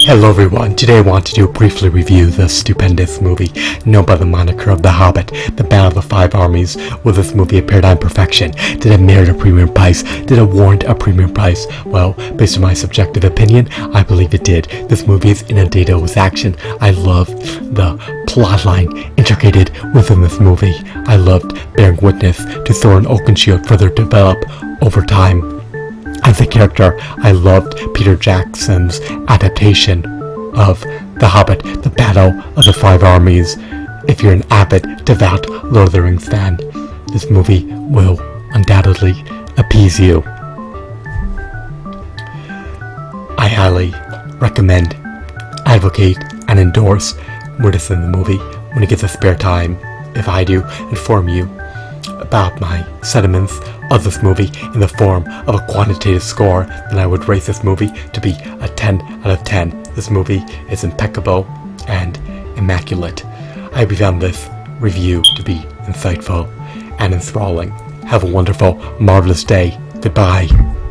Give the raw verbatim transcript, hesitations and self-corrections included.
Hello everyone, today I want to do briefly review the stupendous movie known by the moniker of The Hobbit, The Battle of the Five Armies. Will this movie a paradigm perfection? Did it merit a premium price? Did it warrant a premium price? Well, based on my subjective opinion, I believe it did. This movie is inundated with action. I loved the plotline intricated within this movie. I loved bearing witness to Thorin Oakenshield further develop over time. As a character, I loved Peter Jackson's adaptation of The Hobbit, The Battle of the Five Armies. If you're an avid, devout Lord of the Rings fan, this movie will undoubtedly appease you. I highly recommend, advocate, and endorse witnessing the movie when you get the spare time. If I do inform you about my sentiments of this movie in the form of a quantitative score, then I would rate this movie to be a ten out of ten. This movie is impeccable and immaculate. I hope you found this review to be insightful and enthralling. Have a wonderful, marvelous day. Goodbye.